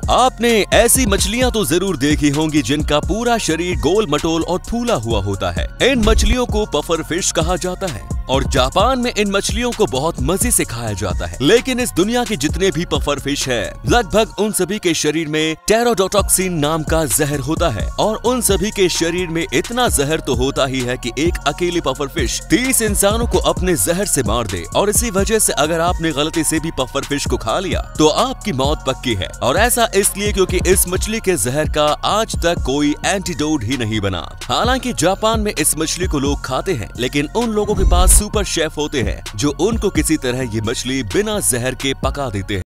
आपने ऐसी मछलियां तो जरूर देखी होंगी जिनका पूरा शरीर गोल मटोल और फूला हुआ होता है। इन मछलियों को पफर फिश कहा जाता है और जापान में इन मछलियों को बहुत मजे से खाया जाता है। लेकिन इस दुनिया के जितने भी पफर फिश है, लगभग उन सभी के शरीर में टेरोडोटॉक्सिन नाम का जहर होता है और उन सभी के शरीर में इतना जहर तो होता ही है कि एक अकेली पफर फिश 30 इंसानों को अपने जहर से मार दे। और इसी वजह से अगर आपने गलती से भी पफर फिश को खा लिया तो आपकी मौत पक्की है। और ऐसा इसलिए क्योंकि इस मछली के जहर का आज तक कोई एंटीडोट ही नहीं बना। हालांकि जापान में इस मछली को लोग खाते हैं, लेकिन उन लोगों के पास सुपर शेफ होते हैं जो उनको किसी तरह ये मछली बिना जहर के पका देते हैं।